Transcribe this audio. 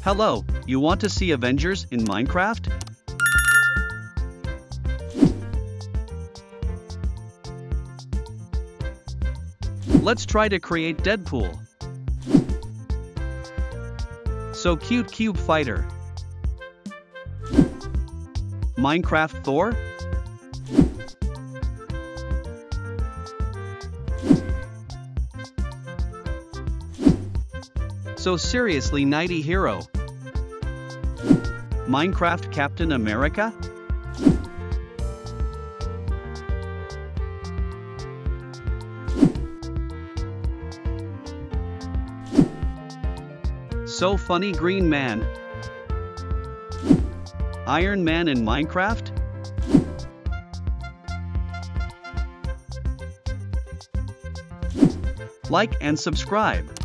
Hello, you want to see Avengers in Minecraft? Let's try to create Deadpool. So cute cube fighter. Minecraft Thor? So seriously nighty hero. Minecraft Captain America? So funny Green Man. Iron Man in Minecraft? Like and subscribe.